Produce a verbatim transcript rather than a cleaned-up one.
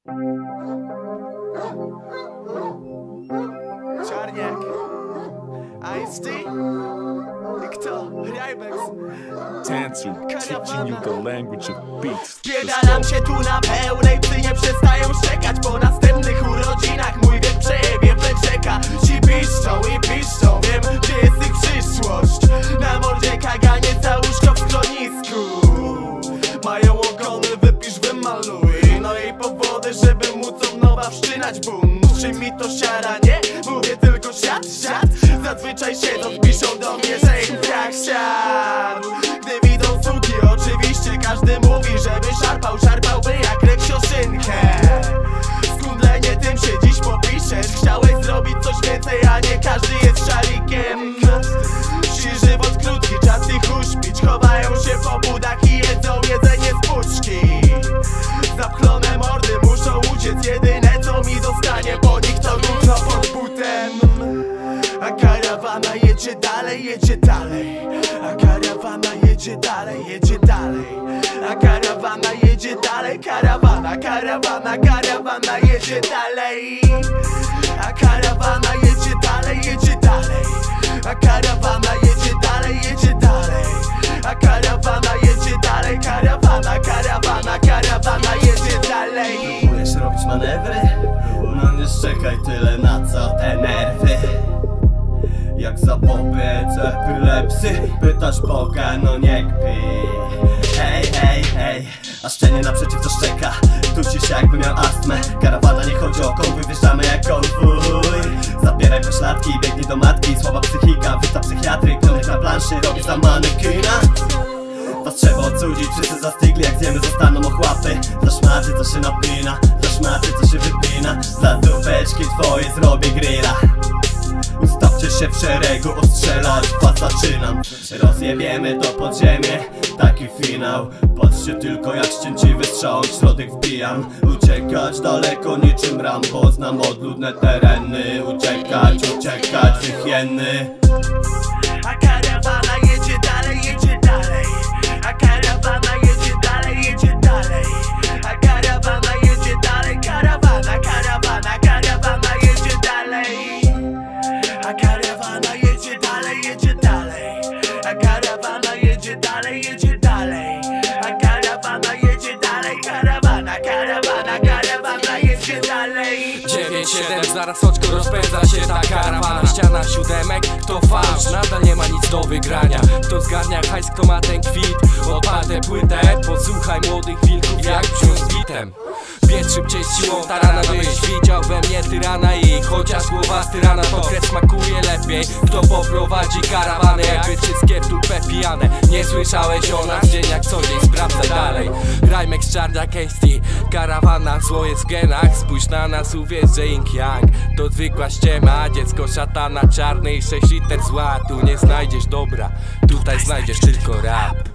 Czarniak, Ice-T i kto? Rymex. Tancel, teaching you the language of beats. Spierdalam się tu na pełnej, psy nie przestają szczekać. Po następnych urodzinach mój wiek przejebie w czeka. Ci piszczą i piszczą, wiem gdzie jest ich przyszłość. Na mordzie kaganie za łóżko w schronisku. Mają ogony, wypisz, wymaluj. No i powody, żeby móc od nowa wszczynać bunt. Czy mi to siara, nie? Mówię tylko siad, siad. Zazwyczaj siedzą, piszą do mnie, że im brak siad. Gdy widzą suki, oczywiście każdy mówi, żeby szarpał, szarpałby jak reksioszynkę. Skundlenie, tym się dziś popiszesz. Chciałeś zrobić coś więcej, a nie każdy jest szalikiem. Ci żywot krótki, czas ich uśpić. Chowają się po budach i jedzą jedzenie z puszki. Zapchlone mordy muszą uciec, jedyne co mi zostanie po nich to gówno pod butem. A karawana jedzie dalej, jedzie dalej. A karawana jedzie dalej, jedzie dalej. A karawana jedzie dalej, karawana, karawana, karawana jedzie dalej. A karawana jedzie dalej, jedzie dalej. A karawana jedzie dalej, jedzie dalej. A karawana jedzie dalej, karawana, karawana, karawana jedzie dalej. Próbujesz robić manewry? No nie czekaj tyle, na co te nerwy? Jak zapobiec epilepsy? Pytasz Boga, no nie kpi. Hej, hej, hej, a szczenie naprzeciw to szczeka. Dusi się jakby miał astmę. Karawana, nie chodzi o konwój, wjeżdżamy jak konwój. Zabieraj pośladki, biegnij do matki. Słaba psychika, wyta psychiatry. Klonek na planszy, robi za manekina. Was trzeba odsudzić, wszyscy zastygli, jak zjemy zostaną ochłapy. Za szmaty co się napina, za szmaty co się wypina. Za dupeczki twoje zrobię grilla. Ustawcie się w szeregu, ostrzelać was zaczynam. Rozjebiemy to podziemie, taki finał. Patrzcie tylko jak ścięciwy strzał w środek wbijam. Uciekać daleko niczym Rambo, znam odludne tereny. Uciekać, uciekać, wychienny. A karawana jedzie dalej, jedzie dalej. A karawana jedzie dalej, jedzie dalej. A karawana jedzie dalej, karawana, karawana, karawana jedzie dalej. A karawana jedzie dalej, jedzie dalej. A karawana jedzie dalej, jedzie dalej. A karawana jedzie dalej, karawana, karawana, karawana jedzie dalej. dziewięć siedem, zaraz oczko rozpędza się ta karawana. Ściana siódemek to fałsz, nadal nie ma nic do wygrania. Kto zgarnia hajs, kto ma ten kwit, odpalę płytę. Posłuchaj młodych wilków jak brzmią z bitem. Biec szybciej z siłą tarana, byś widział we mnie tyrana. I chociaż głowa z tyrana to kres smakuje lepiej. Kto poprowadzi karawanę, jakby wszystkie w dupę pijane. Nie słyszałeś o nas dzień jak co dzień, sprawdzaj dalej. Rymex, Czarniak, Ice-T, karawana, zło jest w genach. Spójrz na nas, uwierz, że Yin Yang to zwykła ściema. Dziecko szatana, czarny i sześć liter zła. Tu nie znajdziesz dobra, tutaj znajdziesz tylko rap.